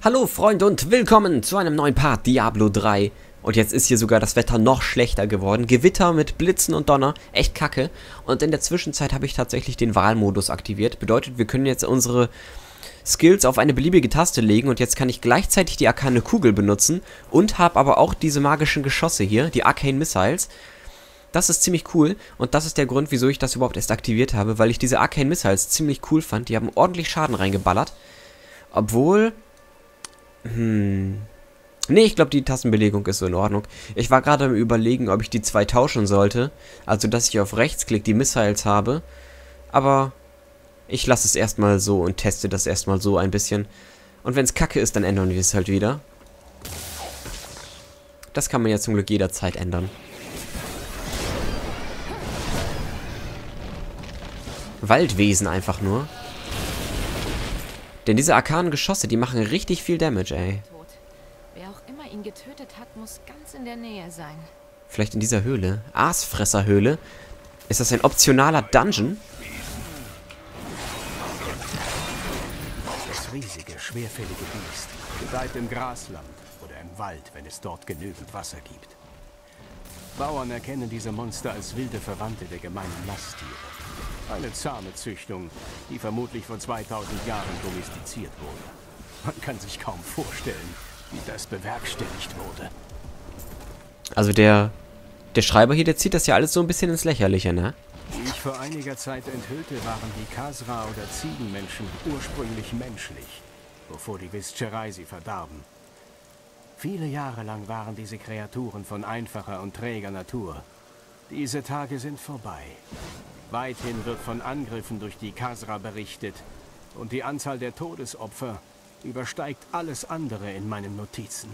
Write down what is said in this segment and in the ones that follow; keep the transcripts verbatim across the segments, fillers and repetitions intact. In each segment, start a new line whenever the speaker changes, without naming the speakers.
Hallo Freunde und willkommen zu einem neuen Part Diablo drei. Und jetzt ist hier sogar das Wetter noch schlechter geworden. Gewitter mit Blitzen und Donner, echt kacke. Und in der Zwischenzeit habe ich tatsächlich den Wahlmodus aktiviert. Bedeutet, wir können jetzt unsere Skills auf eine beliebige Taste legen. Und jetzt kann ich gleichzeitig die arkane Kugel benutzen. Und habe aber auch diese magischen Geschosse hier, die Arcane Missiles. Das ist ziemlich cool. Und das ist der Grund, wieso ich das überhaupt erst aktiviert habe. Weil ich diese Arcane Missiles ziemlich cool fand. Die haben ordentlich Schaden reingeballert. Obwohl... Hm... Nee, ich glaube, die Tastenbelegung ist so in Ordnung. Ich war gerade am Überlegen, ob ich die zwei tauschen sollte. Also, dass ich auf Rechtsklick die Missiles habe. Aber ich lasse es erstmal so und teste das erstmal so ein bisschen. Und wenn es kacke ist, dann ändern wir es halt wieder. Das kann man ja zum Glück jederzeit ändern. Waldwesen einfach nur. Denn diese arkanen Geschosse, die machen richtig viel Damage, ey.
Wer auch immer ihn getötet hat, muss ganz in der Nähe sein.
Vielleicht in dieser Höhle. Aasfresserhöhle. Ist das ein optionaler Dungeon?
Das riesige, schwerfällige Biest gedeiht im Grasland oder im Wald, wenn es dort genügend Wasser gibt. Bauern erkennen diese Monster als wilde Verwandte der gemeinen Lasttiere. Eine zahme Züchtung, die vermutlich vor zweitausend Jahren domestiziert wurde. Man kann sich kaum vorstellen, wie das bewerkstelligt wurde.
Also der, der Schreiber hier, der zieht das ja alles so ein bisschen ins Lächerliche, ne?
Wie ich vor einiger Zeit enthüllte, waren die Khazra oder Ziegenmenschen ursprünglich menschlich, bevor die Vizcherai sie verdarben. Viele Jahre lang waren diese Kreaturen von einfacher und träger Natur. Diese Tage sind vorbei. Weithin wird von Angriffen durch die Khazra berichtet und die Anzahl der Todesopfer übersteigt alles andere in meinen Notizen.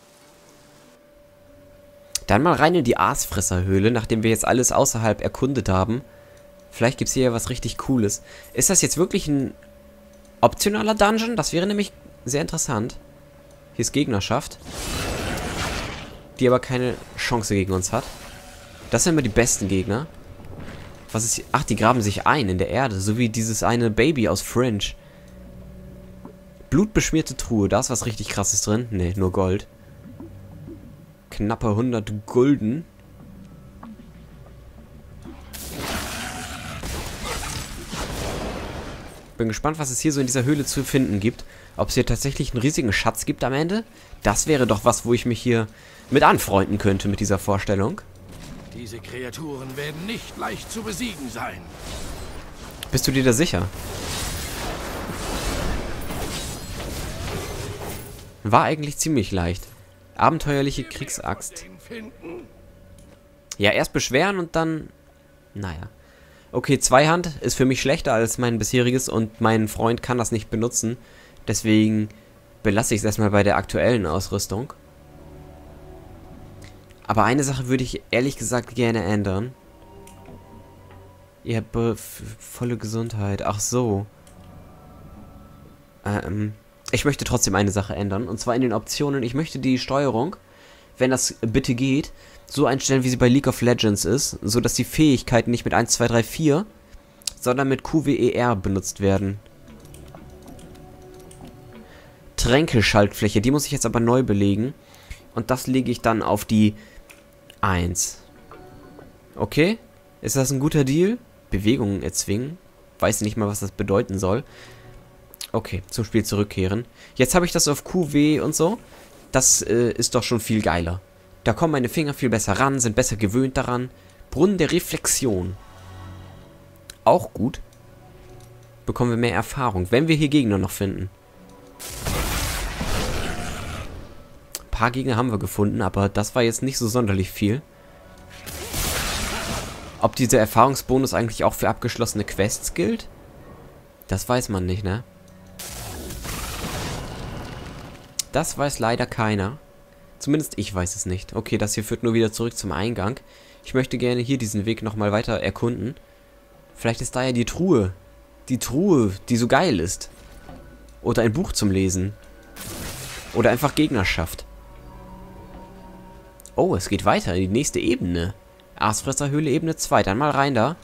Dann mal rein in die Aasfresserhöhle, nachdem wir jetzt alles außerhalb erkundet haben. Vielleicht gibt es hier ja was richtig Cooles. Ist das jetzt wirklich ein optionaler Dungeon? Das wäre nämlich sehr interessant. Hier ist Gegnerschaft, die aber keine Chance gegen uns hat. Das sind immer die besten Gegner. Was ist hier? Ach, die graben sich ein in der Erde, so wie dieses eine Baby aus Fringe. Blutbeschmierte Truhe, da ist was richtig Krasses drin. Ne, nur Gold. Knappe hundert Gulden. Bin gespannt, was es hier so in dieser Höhle zu finden gibt. Ob es hier tatsächlich einen riesigen Schatz gibt am Ende. Das wäre doch was, wo ich mich hier mit anfreunden könnte mit dieser Vorstellung.
Diese Kreaturen werden nicht leicht zu besiegen sein.
Bist du dir da sicher? War eigentlich ziemlich leicht. Abenteuerliche Kriegsaxt. Ja, erst beschweren und dann... Naja. Okay, Zweihand ist für mich schlechter als mein bisheriges und mein Freund kann das nicht benutzen. Deswegen belasse ich es erstmal bei der aktuellen Ausrüstung. Aber eine Sache würde ich ehrlich gesagt gerne ändern. Ihr habt volle Gesundheit. Ach so. Ähm... Ich möchte trotzdem eine Sache ändern, und zwar in den Optionen. Ich möchte die Steuerung, wenn das bitte geht, so einstellen, wie sie bei League of Legends ist, so dass die Fähigkeiten nicht mit eins, zwei, drei, vier, sondern mit Q W E R benutzt werden. Tränke-Schaltfläche, die muss ich jetzt aber neu belegen, und das lege ich dann auf die eins. Okay, ist das ein guter Deal? Bewegungen erzwingen, weiß nicht mal, was das bedeuten soll. Okay, zum Spiel zurückkehren. Jetzt habe ich das auf Q W und so. Das äh, ist doch schon viel geiler. Da kommen meine Finger viel besser ran, sind besser gewöhnt daran. Brunnen der Reflexion. Auch gut. Bekommen wir mehr Erfahrung, wenn wir hier Gegner noch finden. Ein paar Gegner haben wir gefunden, aber das war jetzt nicht so sonderlich viel. Ob dieser Erfahrungsbonus eigentlich auch für abgeschlossene Quests gilt? Das weiß man nicht, ne? Das weiß leider keiner. Zumindest ich weiß es nicht. Okay, das hier führt nur wieder zurück zum Eingang. Ich möchte gerne hier diesen Weg nochmal weiter erkunden. Vielleicht ist da ja die Truhe. Die Truhe, die so geil ist. Oder ein Buch zum Lesen. Oder einfach Gegnerschaft. Oh, es geht weiter in die nächste Ebene. Aasfresserhöhle Ebene zwei. Dann mal rein da.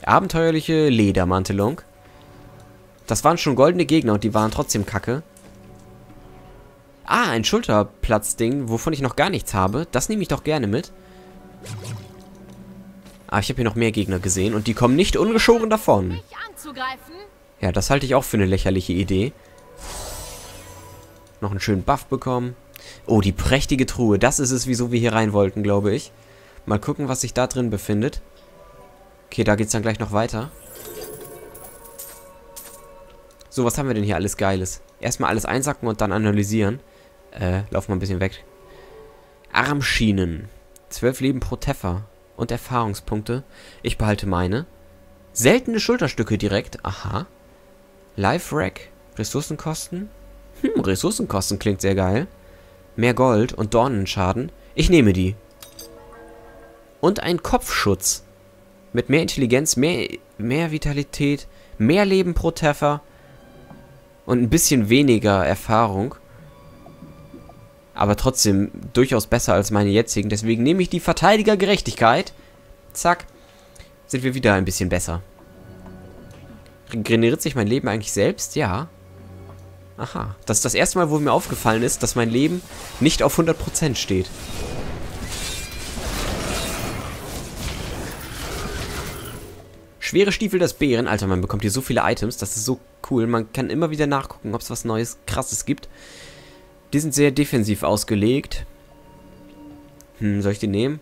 Abenteuerliche Ledermantelung. Das waren schon goldene Gegner und die waren trotzdem kacke. Ah, ein Schulterplatzding, wovon ich noch gar nichts habe. Das nehme ich doch gerne mit. Ah, ich habe hier noch mehr Gegner gesehen und die kommen nicht ungeschoren davon.
Mich anzugreifen?
Ja, das halte ich auch für eine lächerliche Idee. Noch einen schönen Buff bekommen. Oh, die prächtige Truhe. Das ist es, wieso wir hier rein wollten, glaube ich. Mal gucken, was sich da drin befindet. Okay, da geht's dann gleich noch weiter. So, was haben wir denn hier alles Geiles? Erstmal alles einsacken und dann analysieren. Äh, lauf mal ein bisschen weg. Armschienen. zwölf Leben pro Treffer. Und Erfahrungspunkte. Ich behalte meine. Seltene Schulterstücke direkt. Aha. Life-Rack. Ressourcenkosten. Hm, Ressourcenkosten klingt sehr geil. Mehr Gold und Dornenschaden. Ich nehme die. Und ein Kopfschutz. Mit mehr Intelligenz, mehr, mehr Vitalität, mehr Leben pro Treffer. Und ein bisschen weniger Erfahrung. Aber trotzdem durchaus besser als meine jetzigen. Deswegen nehme ich die Verteidigergerechtigkeit. Zack. Sind wir wieder ein bisschen besser. Regeneriert sich mein Leben eigentlich selbst? Ja. Aha. Das ist das erste Mal, wo mir aufgefallen ist, dass mein Leben nicht auf hundert Prozent steht. Schwere Stiefel des Bären. Alter, man bekommt hier so viele Items. Das ist so cool. Man kann immer wieder nachgucken, ob es was Neues, Krasses gibt. Die sind sehr defensiv ausgelegt. Hm, soll ich die nehmen?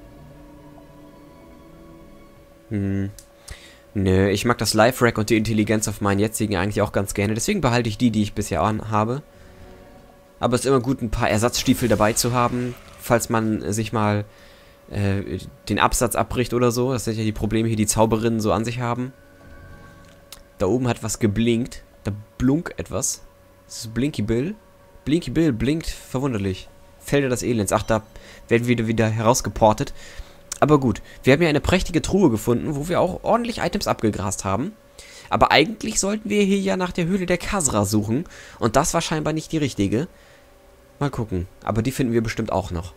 Hm. Nö, ich mag das Life-Rack und die Intelligenz auf meinen jetzigen eigentlich auch ganz gerne. Deswegen behalte ich die, die ich bisher an habe. Aber es ist immer gut, ein paar Ersatzstiefel dabei zu haben, falls man sich mal äh, den Absatz abbricht oder so. Das sind ja die Probleme hier, die Zauberinnen so an sich haben. Da oben hat was geblinkt. Da blunk etwas. Das ist Blinky Bill. Blinky Bill blinkt verwunderlich. Felder des Elends. Ach, da werden wir wieder herausgeportet. Aber gut, wir haben ja eine prächtige Truhe gefunden, wo wir auch ordentlich Items abgegrast haben. Aber eigentlich sollten wir hier ja nach der Höhle der Khazra suchen. Und das war scheinbar nicht die richtige. Mal gucken. Aber die finden wir bestimmt auch noch.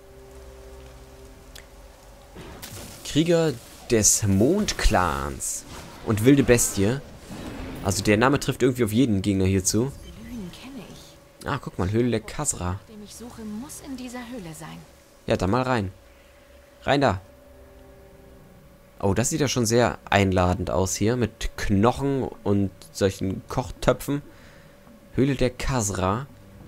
Krieger des Mondclans. Und wilde Bestie. Also der Name trifft irgendwie auf jeden Gegner hierzu. Ah, guck mal, Höhle der Khazra.
Den ich suche, muss in dieser Höhle sein.
Ja, dann mal rein. Rein da. Oh, das sieht ja schon sehr einladend aus hier. Mit Knochen und solchen Kochtöpfen. Höhle der Khazra.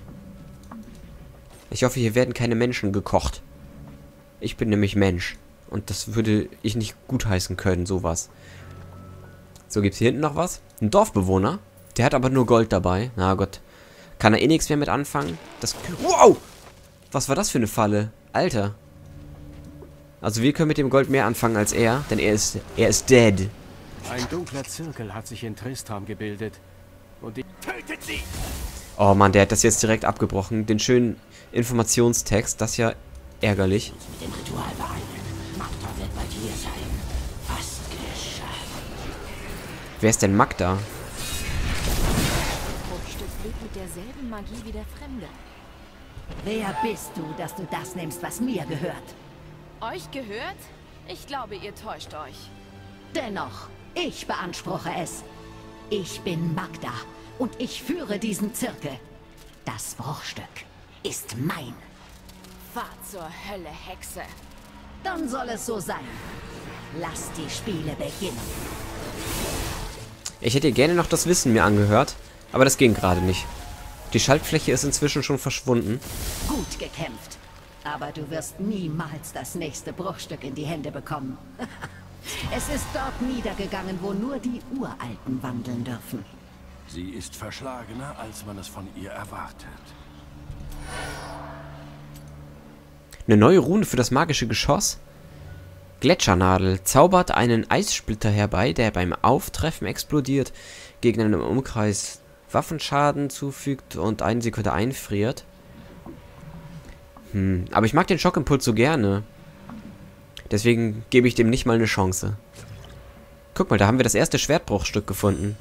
Ich hoffe, hier werden keine Menschen gekocht. Ich bin nämlich Mensch. Und das würde ich nicht gutheißen können, sowas. So, gibt's hier hinten noch was? Ein Dorfbewohner. Der hat aber nur Gold dabei. Na Gott. Kann er eh nichts mehr mit anfangen? Das... Wow! Was war das für eine Falle? Alter. Also wir können mit dem Gold mehr anfangen als er, denn er ist... Er ist dead.
Ein dunkler Zirkel hat sich in Tristram gebildet. Und die... Tötet sie!
Oh Mann, der hat das jetzt direkt abgebrochen. Den schönen Informationstext. Das ist ja ärgerlich.
Mit dem Ritual beeilen. Magda wird bald hier sein. Fast geschafft.
Wer ist denn Magda?
Mit derselben Magie wie der Fremde.
Wer bist du, dass du das nimmst, was mir gehört?
Euch gehört? Ich glaube, ihr täuscht euch.
Dennoch, ich beanspruche es. Ich bin Magda und ich führe diesen Zirkel. Das Bruchstück ist mein.
Fahr zur Hölle, Hexe.
Dann soll es so sein. Lass die Spiele beginnen.
Ich hätte gerne noch das Wissen mir angehört, aber das ging gerade nicht. Die Schaltfläche ist inzwischen schon verschwunden.
Gut gekämpft. Aber du wirst niemals das nächste Bruchstück in die Hände bekommen. Es ist dort niedergegangen, wo nur die Uralten wandeln dürfen.
Sie ist verschlagener, als man es von ihr erwartet.
Eine neue Rune für das magische Geschoss. Gletschernadel zaubert einen Eissplitter herbei, der beim Auftreffen explodiert, Gegnern im Umkreis Waffenschaden zufügt und eine Sekunde einfriert. Hm, aber ich mag den Schockimpuls so gerne. Deswegen gebe ich dem nicht mal eine Chance. Guck mal, da haben wir das erste Schwertbruchstück gefunden.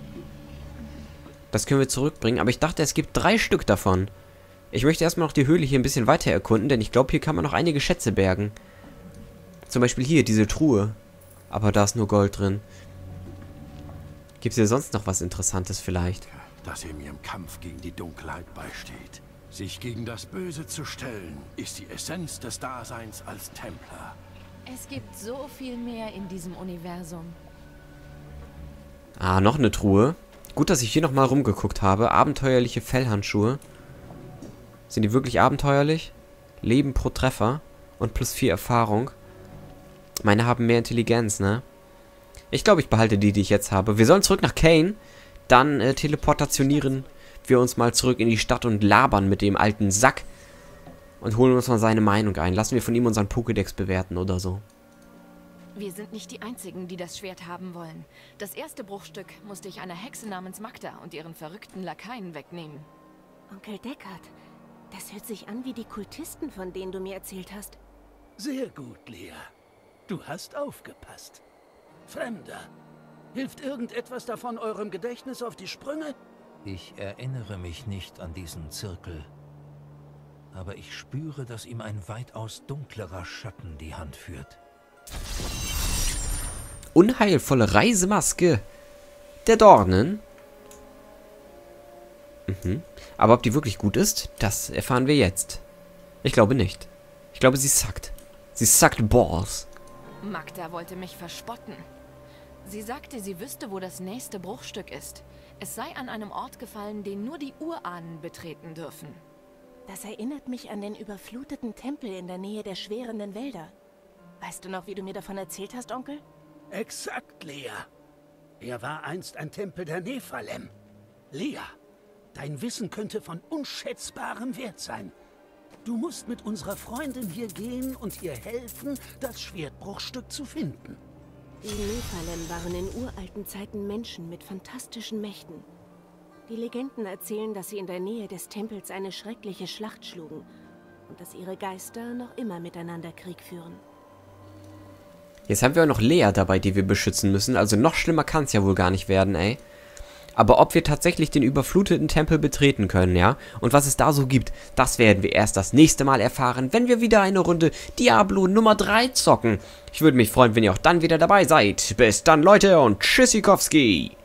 Das können wir zurückbringen, aber ich dachte, es gibt drei Stück davon. Ich möchte erstmal noch die Höhle hier ein bisschen weiter erkunden, denn ich glaube, hier kann man noch einige Schätze bergen. Zum Beispiel hier, diese Truhe. Aber da ist nur Gold drin. Gibt es hier sonst noch was Interessantes vielleicht?
Dass er mir im Kampf gegen die Dunkelheit beisteht. Sich gegen das Böse zu stellen, ist die Essenz des Daseins als Templer.
Es gibt so viel mehr in diesem Universum.
Ah, noch eine Truhe. Gut, dass ich hier nochmal rumgeguckt habe. Abenteuerliche Fellhandschuhe. Sind die wirklich abenteuerlich? Leben pro Treffer. Und plus vier Erfahrung. Meine haben mehr Intelligenz, ne? Ich glaube, ich behalte die, die ich jetzt habe. Wir sollen zurück nach Kane. Dann äh, teleportationieren wir uns mal zurück in die Stadt und labern mit dem alten Sack. Und holen uns mal seine Meinung ein. Lassen wir von ihm unseren Pokédex bewerten oder so.
Wir sind nicht die Einzigen, die das Schwert haben wollen. Das erste Bruchstück musste ich einer Hexe namens Magda und ihren verrückten Lakaien wegnehmen.
Onkel Deckard, das hört sich an wie die Kultisten, von denen du mir erzählt hast.
Sehr gut, Lea. Du hast aufgepasst. Fremder, hilft irgendetwas davon eurem Gedächtnis auf die Sprünge?
Ich erinnere mich nicht an diesen Zirkel. Aber ich spüre, dass ihm ein weitaus dunklerer Schatten die Hand führt.
Unheilvolle Reisemaske der Dornen. Mhm. Aber ob die wirklich gut ist, das erfahren wir jetzt. Ich glaube nicht. Ich glaube, sie sackt. Sie sackt Balls.
Magda wollte mich verspotten. Sie sagte, sie wüsste, wo das nächste Bruchstück ist. Es sei an einem Ort gefallen, den nur die Urahnen betreten dürfen.
Das erinnert mich an den überfluteten Tempel in der Nähe der schwerenden Wälder. Weißt du noch, wie du mir davon erzählt hast, Onkel?
Exakt, Lea. Er war einst ein Tempel der Nephalem. Lea, dein Wissen könnte von unschätzbarem Wert sein. Du musst mit unserer Freundin hier gehen und ihr helfen, das Schwertbruchstück zu finden.
Die Nephalem waren in uralten Zeiten Menschen mit fantastischen Mächten. Die Legenden erzählen, dass sie in der Nähe des Tempels eine schreckliche Schlacht schlugen und dass ihre Geister noch immer miteinander Krieg führen.
Jetzt haben wir auch noch Lea dabei, die wir beschützen müssen. Also noch schlimmer kann es ja wohl gar nicht werden, ey. Aber ob wir tatsächlich den überfluteten Tempel betreten können, ja? Und was es da so gibt, das werden wir erst das nächste Mal erfahren, wenn wir wieder eine Runde Diablo Nummer drei zocken. Ich würde mich freuen, wenn ihr auch dann wieder dabei seid. Bis dann, Leute, und Tschüssikowski!